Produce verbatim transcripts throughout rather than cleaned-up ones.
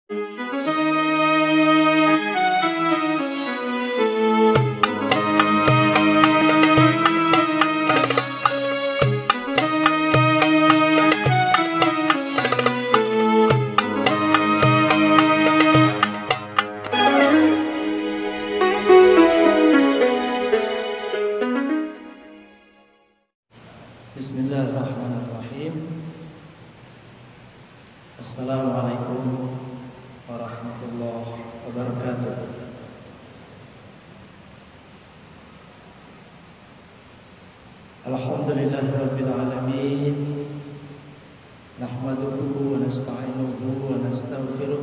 Bismillahirrahmanirrahim. Assalamualaikum warahmatullahi wabarakatuh. Alhamdulillahirabbil alamin. Nahmaduhu wa nasta'inuhu wa nastaghfiruh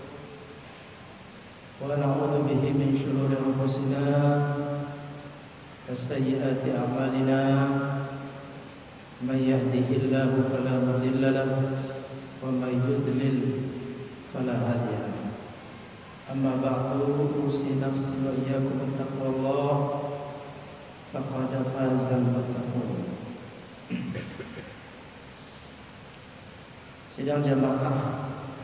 wa na'udzu bihi min shururi anfusina wa sayyiati a'malina. Man yahdihillahu fala mudilla lahu wa man yudlil fala hadiya lahu. Amma ba'du, usi nafsi wa iyyakum bittaqwallah faqad fazal muttaqun. Sidang jamaah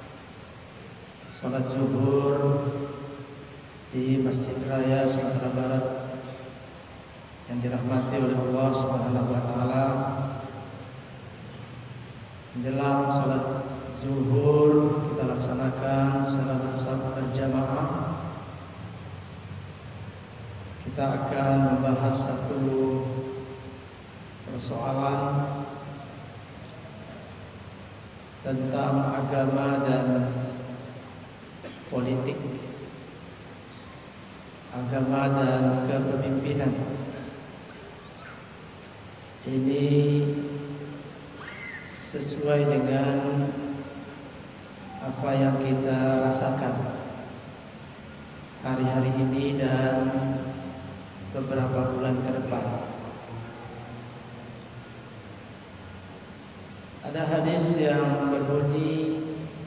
salat zuhur di Masjid Raya Sumatera Barat yang dirahmati oleh Allah Subhanahu wa taala. Menjelang salat zuhur kita laksanakan salat berjamaah. Kita akan membahas satu persoalan tentang agama dan politik, agama dan kepemimpinan. Ini sesuai dengan apa yang kita rasakan hari-hari ini dan beberapa bulan ke depan. Ada hadis yang berbunyi,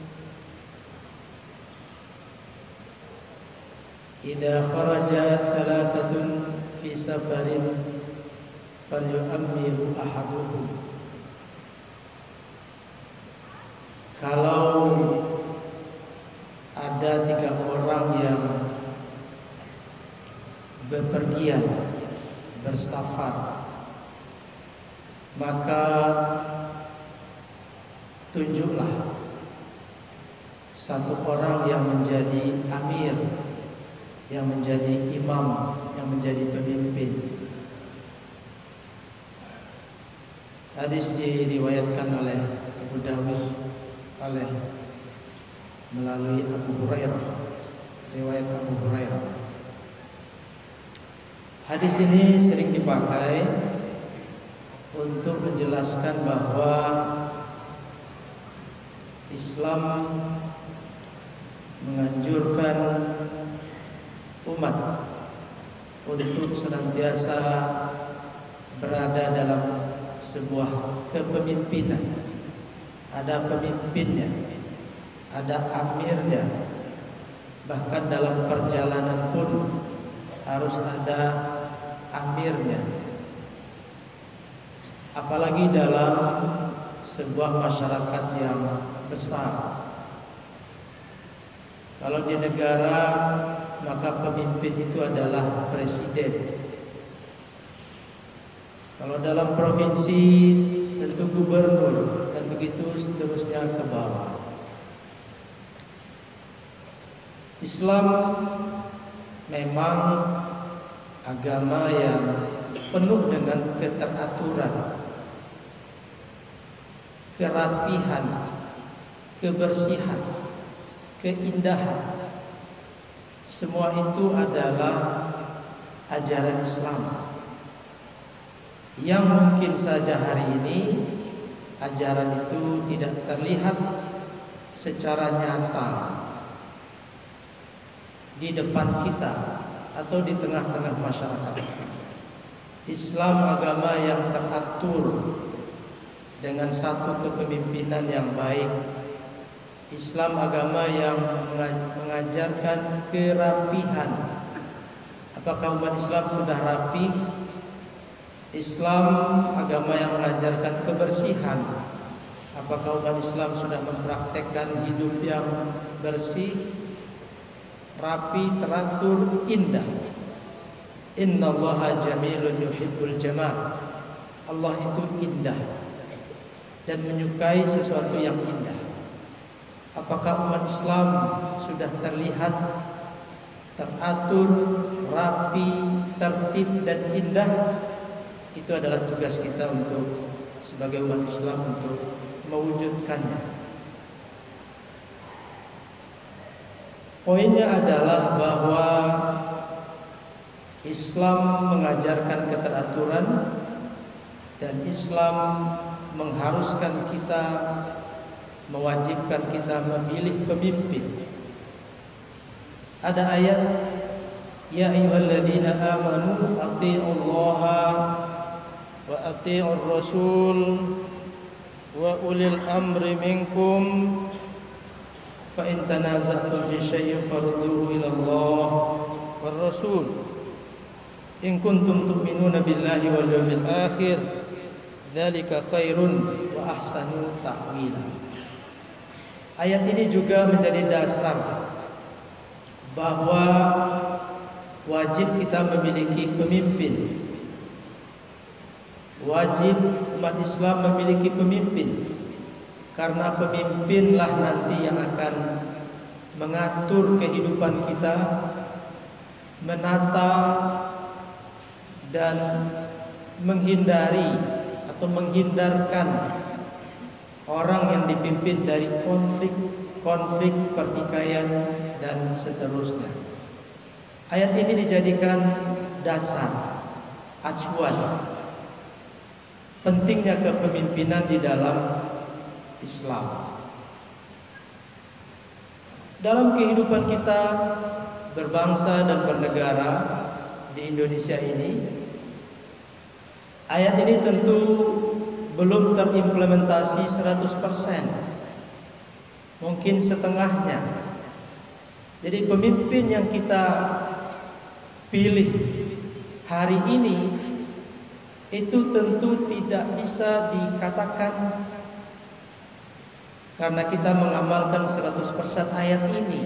"Idza kharaja thalathatun fi safarin falyu'ammiru ahaduhum." Kalau ada tiga orang yang bepergian, bersafar, maka tunjuklah satu orang yang menjadi amir, yang menjadi imam, yang menjadi pemimpin. Hadis diriwayatkan oleh Abu Dawud oleh melalui Abu Hurairah, riwayat Abu Hurairah. Hadis ini sering dipakai untuk menjelaskan bahwa Islam menganjurkan umat untuk senantiasa berada dalam sebuah kepemimpinan. Ada pemimpinnya, ada amirnya. Bahkan dalam perjalanan pun harus ada amirnya. Apalagi dalam sebuah masyarakat yang besar. Kalau di negara, maka pemimpin itu adalah presiden. Kalau dalam provinsi tentu gubernur, dan begitu seterusnya ke bawah. Islam memang agama yang penuh dengan keteraturan, kerapihan, kebersihan, keindahan. Semua itu adalah ajaran Islam yang mungkin saja hari ini ajaran itu tidak terlihat secara nyata di depan kita atau di tengah-tengah masyarakat. Islam agama yang teratur dengan satu kepemimpinan yang baik. Islam agama yang mengajarkan kerapihan. Apakah umat Islam sudah rapi? Islam agama yang mengajarkan kebersihan. Apakah umat Islam sudah mempraktekkan hidup yang bersih, rapi, teratur, indah. Innallaha jamilun yuhibbul jamal. Allah itu indah dan menyukai sesuatu yang indah. Apakah umat Islam sudah terlihat teratur, rapi, tertib dan indah? Itu adalah tugas kita untuk sebagai umat Islam untuk mewujudkannya. Poinnya adalah bahwa Islam mengajarkan keteraturan dan Islam mengharuskan kita, mewajibkan kita memilih pemimpin. Ada ayat, ya ayyuhalladzina amanu athi'ullaha wa athi'ur rasul wa ulil amri minkum fa in tanaza'tum fi syai'in farudduhu ila Allah war rasul in kuntum tu'minuna billahi wal yawmil akhir dzalika khairun wa ahsanu ta'wila. Ayat ini juga menjadi dasar bahwa wajib kita memiliki pemimpin. Wajib umat Islam memiliki pemimpin, karena pemimpinlah nanti yang akan mengatur kehidupan kita, menata dan menghindari atau menghindarkan orang yang dipimpin dari konflik-konflik, pertikaian dan seterusnya. Ayat ini dijadikan dasar, acuan pentingnya kepemimpinan di dalam Islam. Dalam kehidupan kita berbangsa dan bernegara di Indonesia ini, ayat ini tentu belum terimplementasi seratus persen, mungkin setengahnya. Jadi pemimpin yang kita pilih hari ini itu tentu tidak bisa dikatakan karena kita mengamalkan seratus persen ayat ini.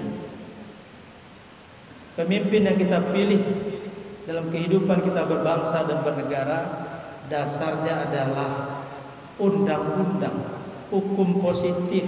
Pemimpin yang kita pilih dalam kehidupan kita berbangsa dan bernegara dasarnya adalah undang-undang, hukum positif.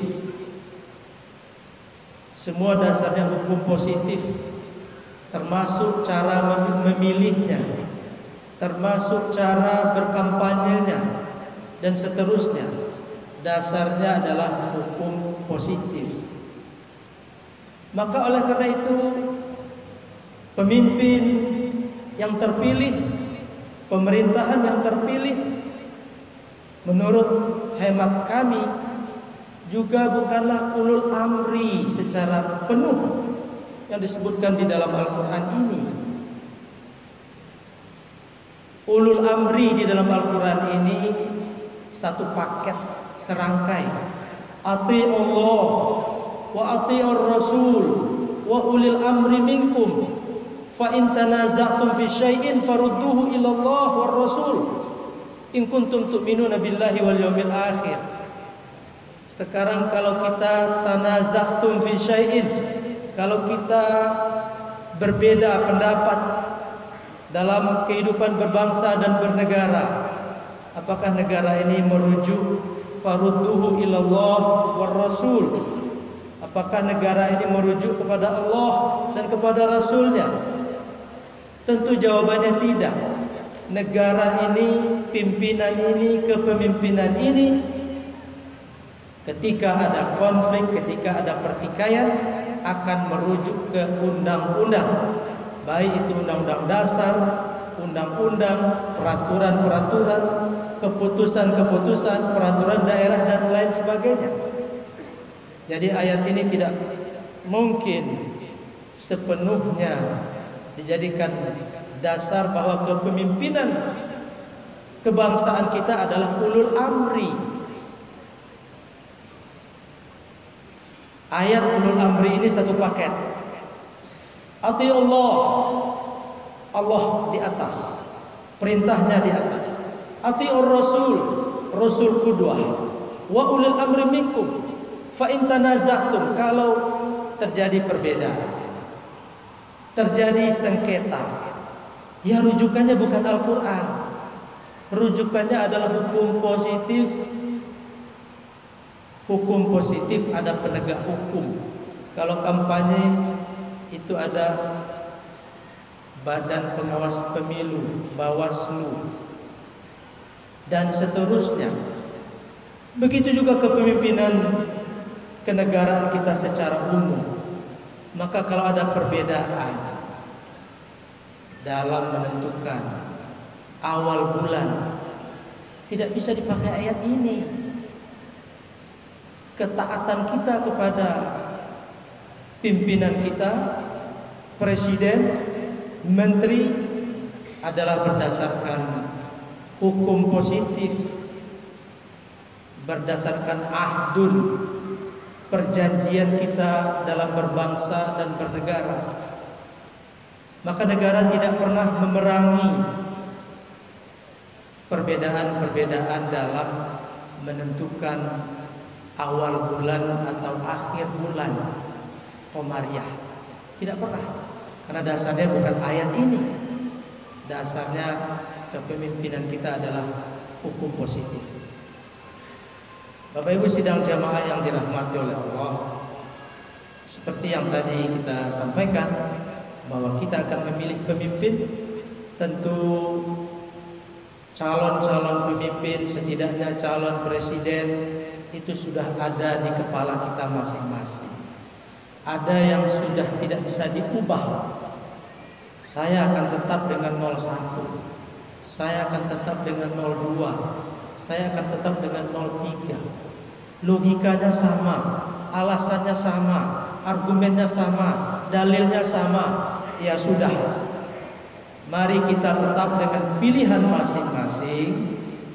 Semua dasarnya hukum positif, termasuk cara memilihnya, termasuk cara berkampanyenya dan seterusnya. Dasarnya adalah hukum positif. Maka oleh karena itu pemimpin yang terpilih, pemerintahan yang terpilih, menurut hemat kami juga bukanlah ulul amri secara penuh yang disebutkan di dalam Al-Quran ini. Ulul amri di dalam Al-Quran ini satu paket, serangkai. Ati'ullah wa ati'ur rasul wa ulil amri minkum fa in tanaza'tum fi syai'in farudduhu ila Allah war rasul in kuntum tu'minuna billahi wal yawmil akhir. Sekarang kalau kita tanaza'tum fi syai'in, kalau kita berbeda pendapat dalam kehidupan berbangsa dan bernegara, apakah negara ini merujuk farudduhu ilallah war rasul? Apakah negara ini merujuk kepada Allah dan kepada Rasulnya? Tentu jawabannya tidak. Negara ini, pimpinan ini, kepemimpinan ini, ketika ada konflik, ketika ada pertikaian, akan merujuk ke undang-undang, baik itu undang-undang dasar, undang-undang, peraturan-peraturan, keputusan-keputusan, peraturan daerah dan lain sebagainya. Jadi ayat ini tidak mungkin sepenuhnya dijadikan dasar bahwa kepemimpinan kebangsaan kita adalah ulul amri. Ayat ulul amri ini satu paket. Atiullah, Allah di atas, perintahnya di atas. Atiur rasul, rasul qudwah. Wa ulil amri minkum fa in tanaza'tum, kalau terjadi perbedaan, terjadi sengketa, ya rujukannya bukan Al-Quran, rujukannya adalah hukum positif. Hukum positif ada penegak hukum. Kalau kampanye itu ada Badan Pengawas Pemilu, Bawaslu, dan seterusnya. Begitu juga kepemimpinan kenegaraan kita secara umum. Maka kalau ada perbedaan dalam menentukan awal bulan, tidak bisa dipakai ayat ini. Ketaatan kita kepada pimpinan kita, presiden, menteri, adalah berdasarkan hukum positif, berdasarkan ahdun, perjanjian kita dalam berbangsa dan bernegara. Maka negara tidak pernah memerangi perbedaan-perbedaan dalam menentukan awal bulan atau akhir bulan Komariah. Tidak pernah. Karena dasarnya bukan ayat ini. Dasarnya kepemimpinan kita adalah hukum positif. Bapak Ibu sidang jamaah yang dirahmati oleh Allah, seperti yang tadi kita sampaikan, bahwa kita akan memilih pemimpin. Tentu calon-calon pemimpin, setidaknya calon presiden, itu sudah ada di kepala kita masing-masing. Ada yang sudah tidak bisa diubah. Saya akan tetap dengan nol satu, saya akan tetap dengan nol dua, saya akan tetap dengan nol tiga. Logikanya sama, alasannya sama, argumennya sama, dalilnya sama. Ya sudah, mari kita tetap dengan pilihan masing-masing.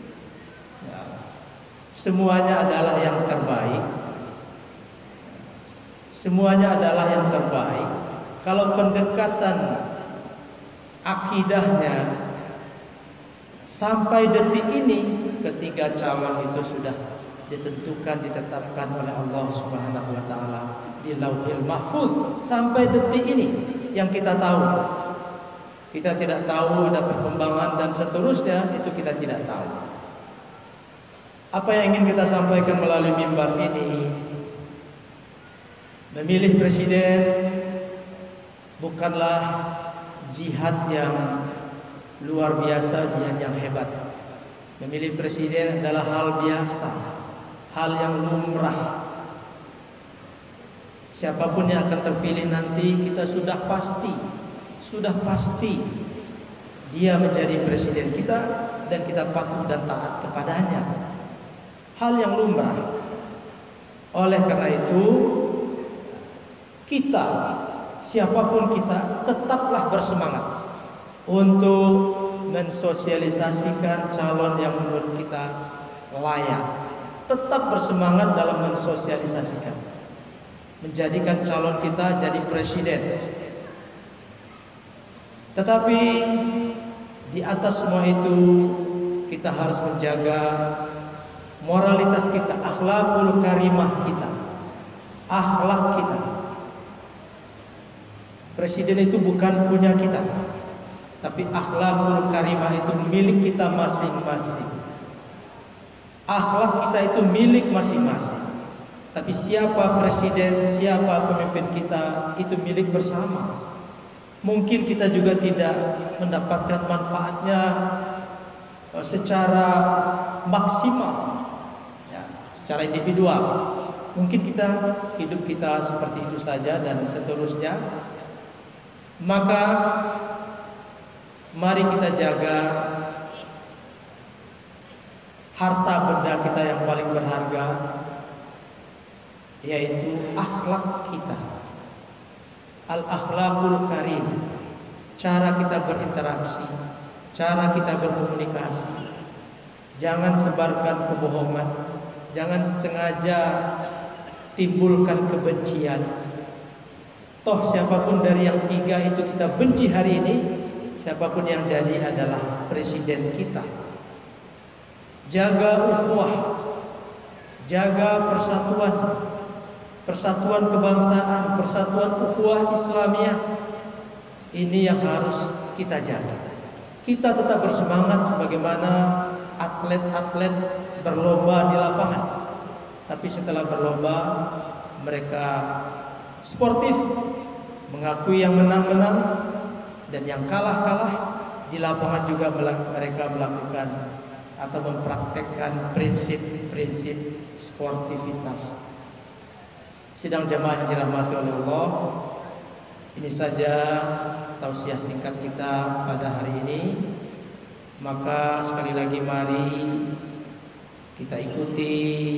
Semuanya adalah yang terbaik. Semuanya adalah yang terbaik. Kalau pendekatan akidahnya sampai detik ini, ketiga calon itu sudah ditentukan, ditetapkan oleh Allah Subhanahu wa taala di Lauhil Mahfuz. Sampai detik ini yang kita tahu. Kita tidak tahu ada perkembangan dan seterusnya, itu kita tidak tahu. Apa yang ingin kita sampaikan melalui mimbar ini, memilih presiden bukanlah jihad yang luar biasa, jihad yang hebat. Memilih presiden adalah hal biasa, hal yang lumrah. Siapapun yang akan terpilih nanti, kita sudah pasti, sudah pasti dia menjadi presiden kita dan kita patuh dan taat kepadanya. Hal yang lumrah. Oleh karena itu, kita, siapapun kita, tetaplah bersemangat untuk mensosialisasikan calon yang menurut kita layak. Tetap bersemangat dalam mensosialisasikan, menjadikan calon kita jadi presiden. Tetapi di atas semua itu, kita harus menjaga moralitas kita, akhlakul karimah kita, akhlak kita. Presiden itu bukan punya kita, tapi akhlakul karimah itu milik kita masing-masing. Akhlak kita itu milik masing-masing. Tapi siapa presiden, siapa pemimpin kita, itu milik bersama. Mungkin kita juga tidak mendapatkan manfaatnya secara maksimal, secara individual. Mungkin kita hidup kita seperti itu saja dan seterusnya. Maka mari kita jaga harta benda kita yang paling berharga, yaitu akhlak kita. Al-akhlakul karim, cara kita berinteraksi, cara kita berkomunikasi. Jangan sebarkan kebohongan, jangan sengaja timbulkan kebencian. Toh siapapun dari yang tiga itu kita benci hari ini, siapapun yang jadi adalah presiden kita. Jaga ukhuwah, jaga persatuan, persatuan kebangsaan, persatuan ukhuwah Islamiyah. Ini yang harus kita jaga. Kita tetap bersemangat sebagaimana atlet-atlet berlomba di lapangan. Tapi setelah berlomba mereka sportif, mengakui yang menang-menang dan yang kalah-kalah. Di lapangan juga mereka melakukan atau mempraktekkan prinsip-prinsip sportivitas. Sidang jamaah yang dirahmati oleh Allah, ini saja tausiah singkat kita pada hari ini. Maka sekali lagi mari kita ikuti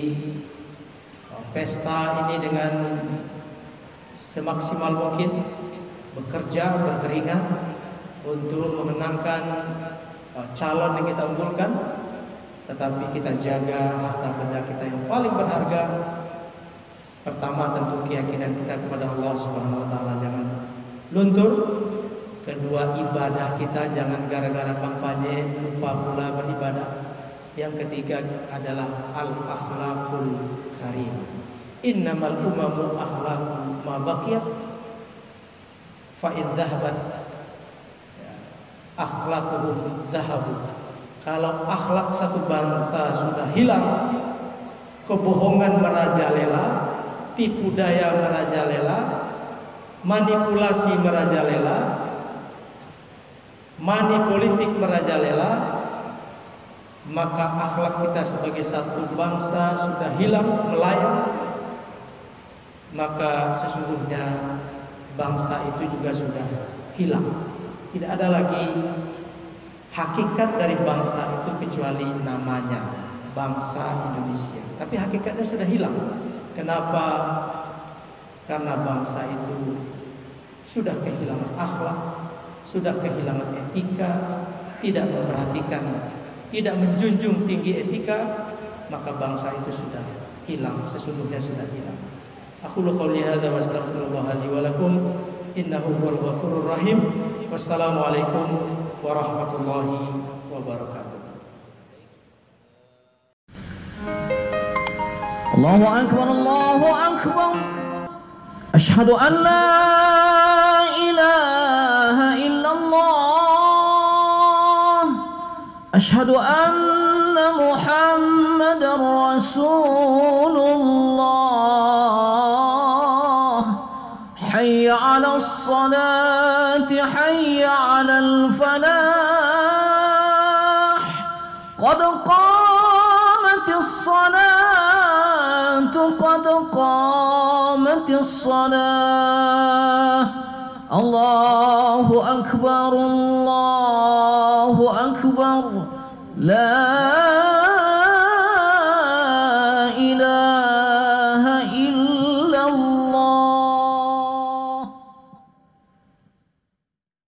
pesta ini dengan semaksimal mungkin, bekerja berkeringat untuk memenangkan calon yang kita unggulkan, tetapi kita jaga harta benda kita yang paling berharga. Pertama tentu keyakinan kita kepada Allah Subhanahu wa taala jangan luntur. Kedua, ibadah kita jangan gara-gara kampanye lupa pula beribadah. Yang ketiga adalah al-akhlaqul karim. Innamal umamu akhlaqu ma baqiyat fa in dhahabat akhlaquhum zahabu. Kalau akhlak satu bangsa sudah hilang, kebohongan merajalela, tipu daya merajalela, manipulasi merajalela, money politik merajalela, maka akhlak kita sebagai satu bangsa sudah hilang, melayang. Maka sesungguhnya bangsa itu juga sudah hilang. Tidak ada lagi hakikat dari bangsa itu kecuali namanya, bangsa Indonesia. Tapi hakikatnya sudah hilang. Kenapa? Karena bangsa itu sudah kehilangan akhlak, sudah kehilangan etika, tidak memperhatikan, tidak menjunjung tinggi etika, maka bangsa itu sudah hilang, sesungguhnya sudah hilang. Aku qouli hadza wa astaghfirullah li wa lakum innahu huwal ghafurur rahim. Wassalamualaikum warahmatullahi wabarakatuh. Allahu akbar, Allahu akbar. Asyhadu an la ilaha illallah. Asyhadu anna Muhammadar Rasulullah. Hayya 'alas salati, hayya 'alal falah. Qad qamatis salatu, qad qamatis salah. Allahu akbar, Allahu akbar. La